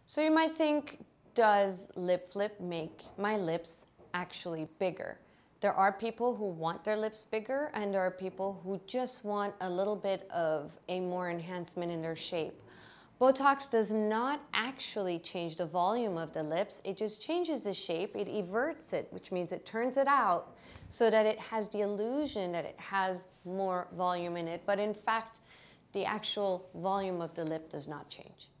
So you might think, does lip flip make my lips actually bigger? There are people who want their lips bigger, and there are people who just want a little bit of a more enhancement in their shape. Botox does not actually change the volume of the lips, it just changes the shape, it everts it, which means it turns it out so that it has the illusion that it has more volume in it, but in fact, the actual volume of the lip does not change.